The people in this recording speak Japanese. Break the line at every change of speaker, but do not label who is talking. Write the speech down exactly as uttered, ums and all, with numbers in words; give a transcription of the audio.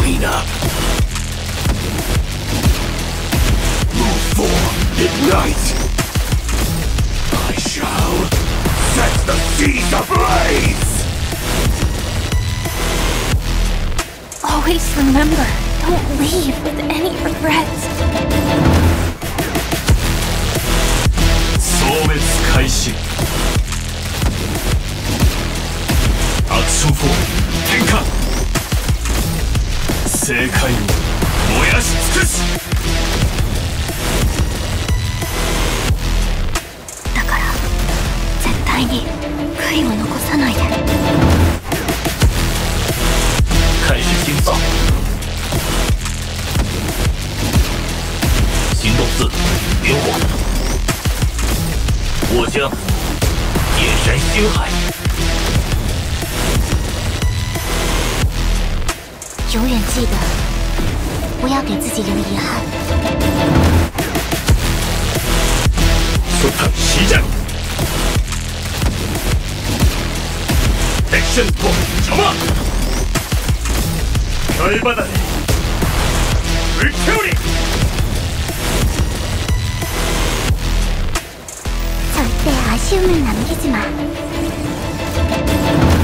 arena. Move forward, ignite. I shall set the seas ablaze.
Always remember, don't leave with any regrets.
消滅開始。アクションフォーム転換。正解を燃やし尽くす。
だから絶対に悔いを残さないで。
开始清扫。行动四，点火。我将点燃星海。
永远记得，不要给自己留遗憾。
速探袭战。Action for 什么？별바다에 불태우리!
절대 아쉬움을 남기지 마.